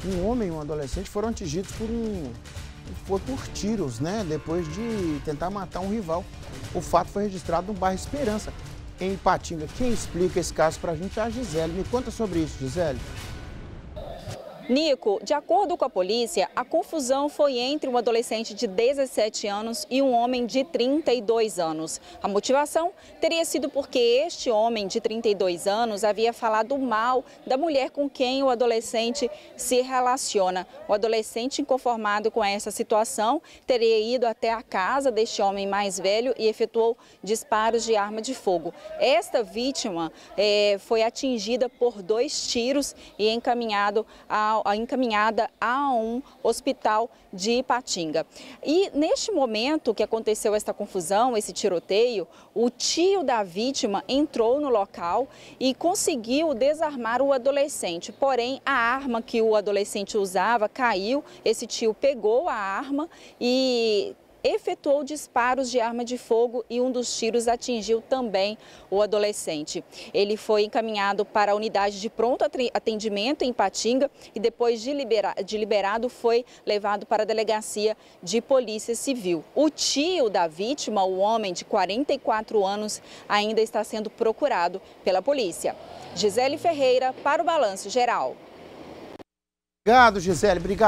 Um homem e um adolescente foram atingidos por tiros, né? Depois de tentar matar um rival. O fato foi registrado no bairro Esperança, em Ipatinga. Quem explica esse caso pra gente é a Gisele. Me conta sobre isso, Gisele. Nico, de acordo com a polícia, a confusão foi entre um adolescente de 17 anos e um homem de 32 anos. A motivação teria sido porque este homem de 32 anos havia falado mal da mulher com quem o adolescente se relaciona. O adolescente, inconformado com essa situação, teria ido até a casa deste homem mais velho e efetuou disparos de arma de fogo. Esta vítima foi atingida por 2 tiros e encaminhada a um hospital de Ipatinga. E neste momento que aconteceu esta confusão, esse tiroteio, o tio da vítima entrou no local e conseguiu desarmar o adolescente. Porém, a arma que o adolescente usava caiu, esse tio pegou a arma e efetuou disparos de arma de fogo e um dos tiros atingiu também o adolescente. Ele foi encaminhado para a unidade de pronto atendimento em Ipatinga e depois de liberado foi levado para a delegacia de polícia civil. O tio da vítima, o homem de 44 anos, ainda está sendo procurado pela polícia. Gisele Ferreira para o Balanço Geral. Obrigado, Gisele. Obrigado.